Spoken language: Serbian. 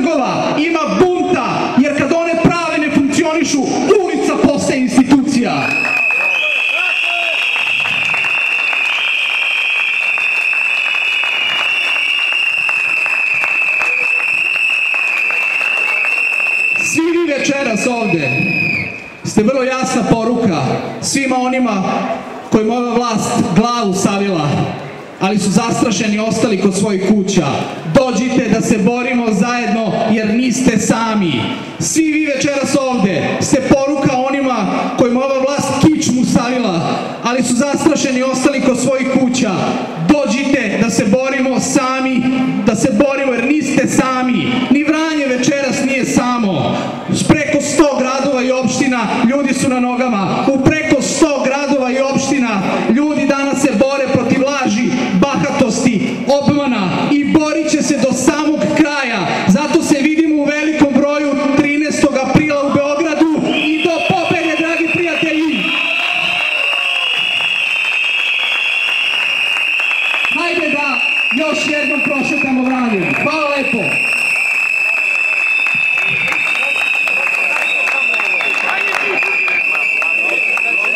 trgova, ima bunta, jer kad one prave ne funkcionišu, ulica postaje institucija. Svi vi večeras ovde ste vrlo jasna poruka svima onima kojima ova vlast glavu savila, ali su zastrašeni i ostali kod svojih kuća. Dođite da se borimo zajedno, jer niste sami. Svi vi večeras ovde ste poruka onima kojima ova vlast kičmu stavila, ali su zastrašeni i ostali kod svojih kuća. Dođite da se borimo sami, da se borimo jer niste sami. Ni Vranje večeras nije samo. S preko 100 gradova i opština ljudi su na nogama. U preko 100 gradova i opština ljudi danas se bore protiv laži, bahatosti, obmana i borit će se do samog kraja. Zato se vidimo u velikom broju 13. aprila u Beogradu i do pobede, dragi prijatelji! Hajde da još jednom prošetamo Vranje. Hvala lepo!